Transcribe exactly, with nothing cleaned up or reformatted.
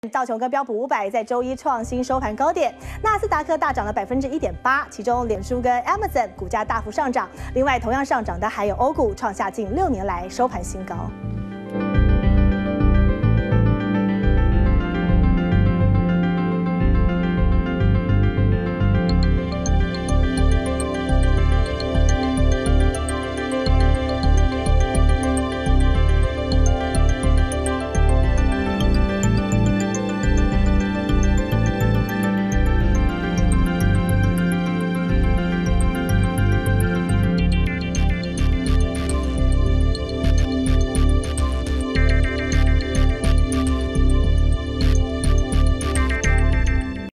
道琼跟标普五百在周一创新收盘高点，纳斯达克大涨了百分之一点八，其中脸书跟 Amazon 股价大幅上涨，另外同样上涨的还有欧股，创下近六年来收盘新高。